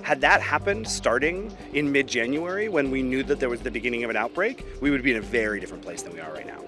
Had that happened starting in mid-January when we knew that there was the beginning of an outbreak, we would be in a very different place than we are right now.